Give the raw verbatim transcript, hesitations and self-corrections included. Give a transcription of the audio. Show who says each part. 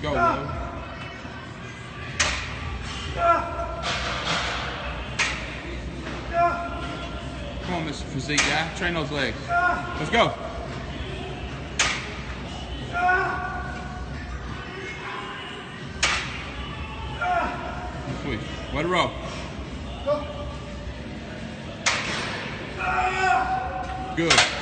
Speaker 1: go, Logan. Come on, Mister Physique guy. Train those legs. Let's go. Sweet. Let it roll. Good.